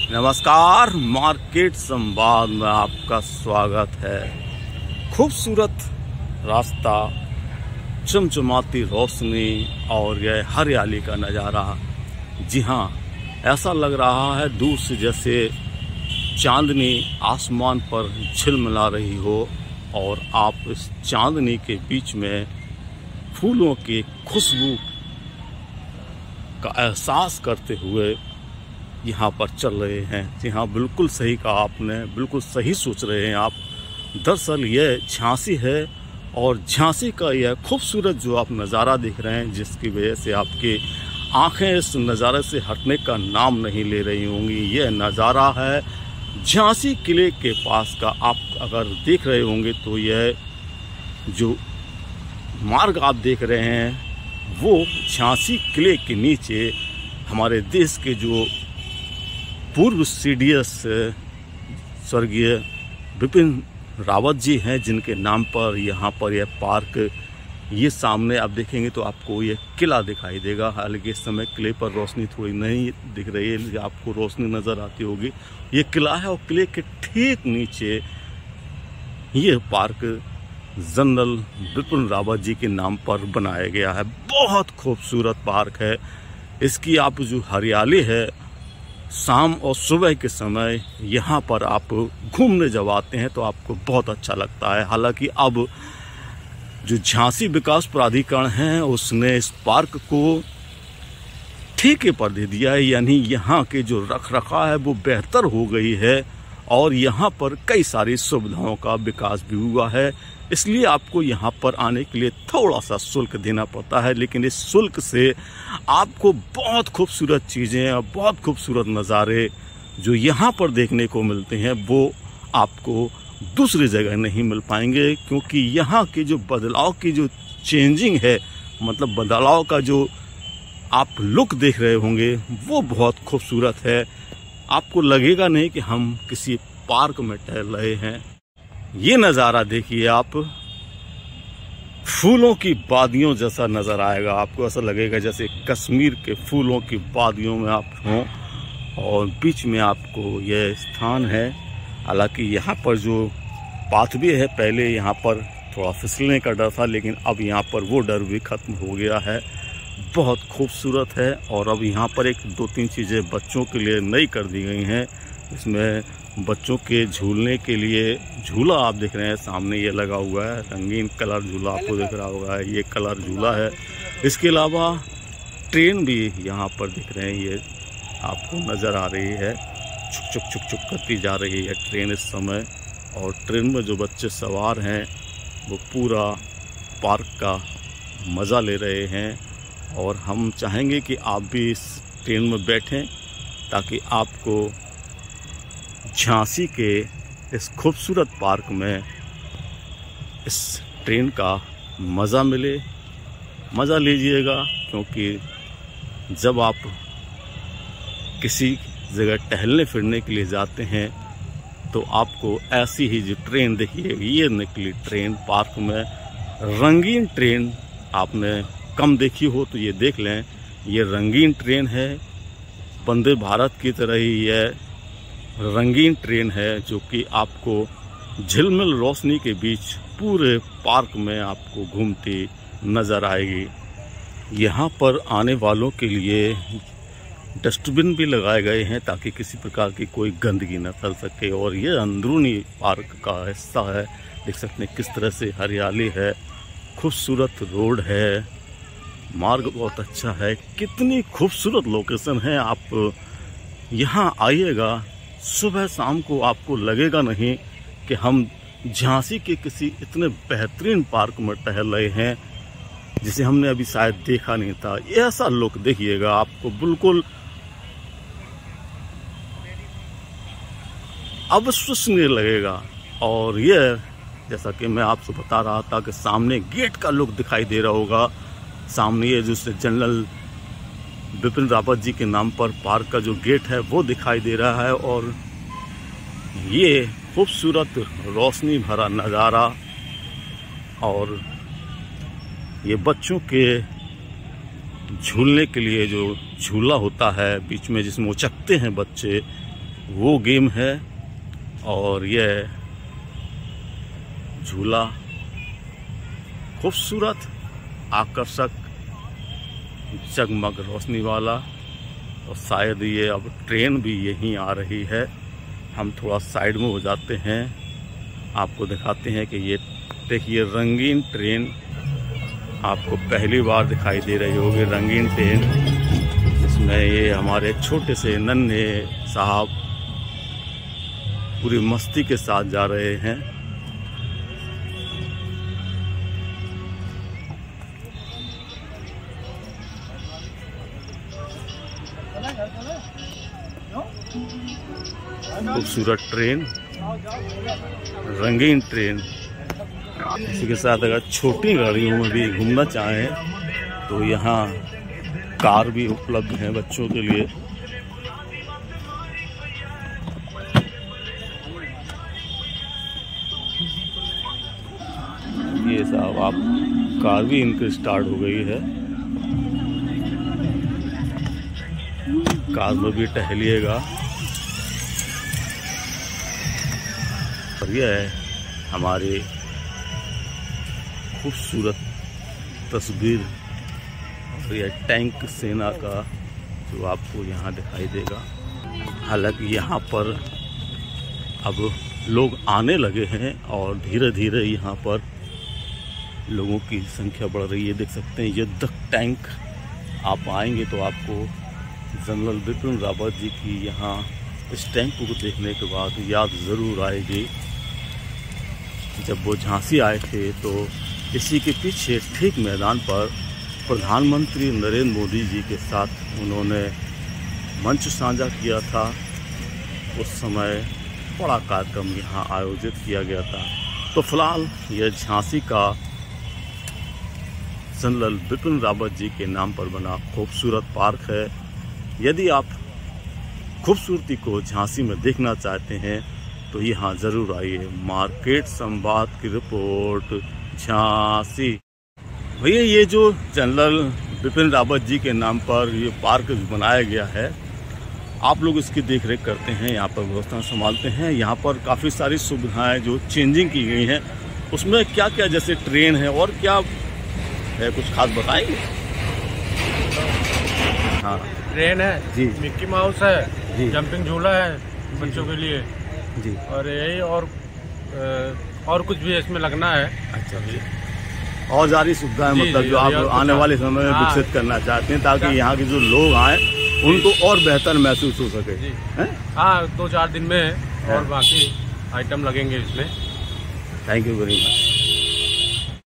नमस्कार, मार्केट संवाद में आपका स्वागत है। खूबसूरत रास्ता, चमचमाती रोशनी और यह हरियाली का नज़ारा। जी हाँ, ऐसा लग रहा है दूर से जैसे चांदनी आसमान पर झिलमिला रही हो और आप इस चांदनी के बीच में फूलों की खुशबू का एहसास करते हुए यहाँ पर चल रहे हैं। जी हाँ, बिल्कुल सही कहा आपने, बिल्कुल सही सोच रहे हैं आप। दरअसल यह झांसी है और झांसी का यह खूबसूरत जो आप नज़ारा देख रहे हैं, जिसकी वजह से आपकी आंखें इस नज़ारे से हटने का नाम नहीं ले रही होंगी। यह नज़ारा है झांसी किले के पास का। आप अगर देख रहे होंगे तो यह जो मार्ग आप देख रहे हैं वो झांसी किले के नीचे हमारे देश के जो पूर्व CDS स्वर्गीय बिपिन रावत जी हैं, जिनके नाम पर यहाँ पर यह पार्क, ये सामने आप देखेंगे तो आपको ये किला दिखाई देगा। हालांकि इस समय किले पर रोशनी थोड़ी नहीं दिख रही है, आपको रोशनी नज़र आती होगी। ये किला है और किले के ठीक नीचे ये पार्क जनरल बिपिन रावत जी के नाम पर बनाया गया है। बहुत खूबसूरत पार्क है। इसकी आप जो हरियाली है, शाम और सुबह के समय यहाँ पर आप घूमने जब आते हैं तो आपको बहुत अच्छा लगता है। हालांकि अब जो झांसी विकास प्राधिकरण है उसने इस पार्क को ठेके पर दे दिया है, यानी यहाँ के जो रखरखाव है वो बेहतर हो गई है और यहाँ पर कई सारी सुविधाओं का विकास भी हुआ है। इसलिए आपको यहाँ पर आने के लिए थोड़ा सा शुल्क देना पड़ता है, लेकिन इस शुल्क से आपको बहुत खूबसूरत चीज़ें और बहुत खूबसूरत नज़ारे जो यहाँ पर देखने को मिलते हैं वो आपको दूसरी जगह नहीं मिल पाएंगे। क्योंकि यहाँ के जो बदलाव की जो चेंजिंग है, मतलब बदलाव का जो आप लुक देख रहे होंगे वो बहुत खूबसूरत है। आपको लगेगा नहीं कि हम किसी पार्क में टहल रहे हैं। ये नज़ारा देखिए आप, फूलों की वादियों जैसा नज़र आएगा। आपको ऐसा लगेगा जैसे कश्मीर के फूलों की वादियों में आप हों और बीच में आपको यह स्थान है। हालांकि यहाँ पर जो पाथवे है, पहले यहाँ पर थोड़ा फिसलने का डर था, लेकिन अब यहाँ पर वो डर भी ख़त्म हो गया है। बहुत खूबसूरत है और अब यहाँ पर एक दो तीन चीज़ें बच्चों के लिए नई कर दी गई हैं। इसमें बच्चों के झूलने के लिए झूला आप देख रहे हैं सामने, ये लगा हुआ है रंगीन कलर झूला, आपको दिख रहा होगा, ये कलर झूला है। इसके अलावा ट्रेन भी यहाँ पर दिख रहे हैं, ये आपको नज़र आ रही है, छुक छुक छुक छुक करती जा रही है ट्रेन इस समय। और ट्रेन में जो बच्चे सवार हैं वो पूरा पार्क का मज़ा ले रहे हैं और हम चाहेंगे कि आप भी इस ट्रेन में बैठें ताकि आपको झांसी के इस खूबसूरत पार्क में इस ट्रेन का मज़ा मिले। मज़ा लीजिएगा, क्योंकि जब आप किसी जगह टहलने फिरने के लिए जाते हैं तो आपको ऐसी ही जो ट्रेन देखिए, ये निकली ट्रेन पार्क में, रंगीन ट्रेन आपने कम देखी हो तो ये देख लें, ये रंगीन ट्रेन है। वंदे भारत की तरह ही यह रंगीन ट्रेन है जो कि आपको झिलमिल रोशनी के बीच पूरे पार्क में आपको घूमती नज़र आएगी। यहाँ पर आने वालों के लिए डस्टबिन भी लगाए गए हैं ताकि किसी प्रकार की कोई गंदगी न फैल सके। और ये अंदरूनी पार्क का हिस्सा है, देख सकते हैं किस तरह से हरियाली है, खूबसूरत रोड है, मार्ग बहुत अच्छा है। कितनी खूबसूरत लोकेशन है। आप यहाँ आइएगा, सुबह शाम को आपको लगेगा नहीं कि हम झांसी के किसी इतने बेहतरीन पार्क में टहल रहे हैं जिसे हमने अभी शायद देखा नहीं था। ऐसा लुक देखिएगा, आपको बिल्कुल अविश्वसनीय लगेगा। और यह जैसा कि मैं आपसे बता रहा था कि सामने गेट का लुक दिखाई दे रहा होगा। सामने ये जो जनरल बिपिन रावत जी के नाम पर पार्क का जो गेट है वो दिखाई दे रहा है। और ये खूबसूरत रोशनी भरा नज़ारा और ये बच्चों के झूलने के लिए जो झूला होता है बीच में, जिसमें उचकते हैं बच्चे, वो गेम है। और यह झूला खूबसूरत, आकर्षक, जगमग रोशनी वाला। और शायद ये अब ट्रेन भी यहीं आ रही है। हम थोड़ा साइड में हो जाते हैं, आपको दिखाते हैं कि ये देखिए रंगीन ट्रेन आपको पहली बार दिखाई दे रही होगी। रंगीन ट्रेन जिसमें ये हमारे छोटे से नन्हे साहब पूरी मस्ती के साथ जा रहे हैं। खूबसूरत ट्रेन, रंगीन ट्रेन। इसी के साथ अगर छोटी गाड़ियों में भी घूमना चाहें तो यहाँ कार भी उपलब्ध है बच्चों के लिए। ये साहब आप कार भी इनकी स्टार्ट हो गई है। कार में भी टहलिएगा। और यह है हमारी खूबसूरत तस्वीर। और यह टैंक सेना का जो आपको यहाँ दिखाई देगा। हालांकि यहाँ पर अब लोग आने लगे हैं और धीरे धीरे यहाँ पर लोगों की संख्या बढ़ रही है। देख सकते हैं ये द टैंक। आप आएंगे तो आपको जनरल बिपिन रावत जी की यहाँ इस टैंक को देखने के बाद याद ज़रूर आएगी। जब वो झांसी आए थे तो इसी के पीछे ठीक मैदान पर प्रधानमंत्री नरेंद्र मोदी जी के साथ उन्होंने मंच साझा किया था। उस समय बड़ा कार्यक्रम यहाँ आयोजित किया गया था। तो फिलहाल यह झांसी का जनरल बिपिन रावत जी के नाम पर बना खूबसूरत पार्क है। यदि आप खूबसूरती को झांसी में देखना चाहते हैं तो यहाँ ज़रूर आइए। मार्केट संवाद की रिपोर्ट, झांसी। भैया ये जो जनरल बिपिन रावत जी के नाम पर ये पार्क बनाया गया है, आप लोग इसकी देख रेख करते हैं, यहाँ पर व्यवस्था संभालते हैं। यहाँ पर काफ़ी सारी सुविधाएं जो चेंजिंग की गई हैं, उसमें क्या क्या जैसे ट्रेन है और क्या है, कुछ खास बताएंगे? हाँ, ट्रेन है जी, मिक्की माउस है जी, जंपिंग झूला है बच्चों के लिए जी, और यही और कुछ भी इसमें लगना है। अच्छा जी, और सारी सुविधाएं मतलब जो आप आने वाले समय में विकसित करना चाहते हैं ताकि यहाँ के जो लोग आए उनको और बेहतर महसूस हो सके। हाँ, 2-4 दिन में और बाकी आइटम लगेंगे इसमें। Thank you very much.